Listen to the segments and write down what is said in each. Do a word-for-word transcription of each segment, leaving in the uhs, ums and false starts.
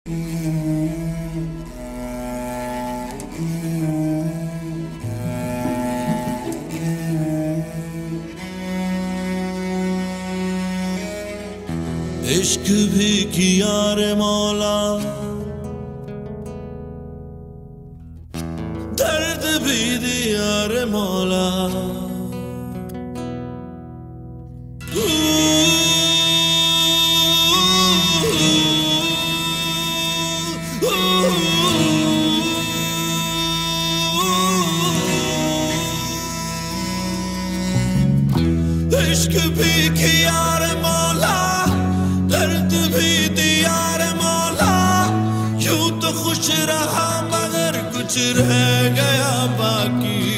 इश्क भी किया रे मौला, दर्द भी दिया रे मौला। इश्क भी किया रे मौला, दर्द भी दिया रे मौला। यूं तो खुश रहा मगर कुछ रह गया बाकी।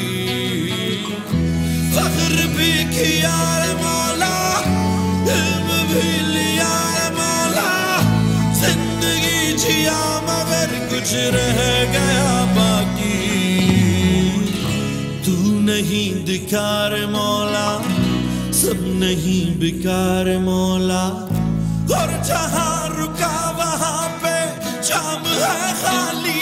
फख्र भी किया रे मौला, इल्म भी लिया रे मौला। जिंदगी जिया मगर कुछ रह गया बाकी। तू नहीं दिखा रे मौला, सब नहीं बिकार मौला। और जहां रुका वहां पे जाम है खाली।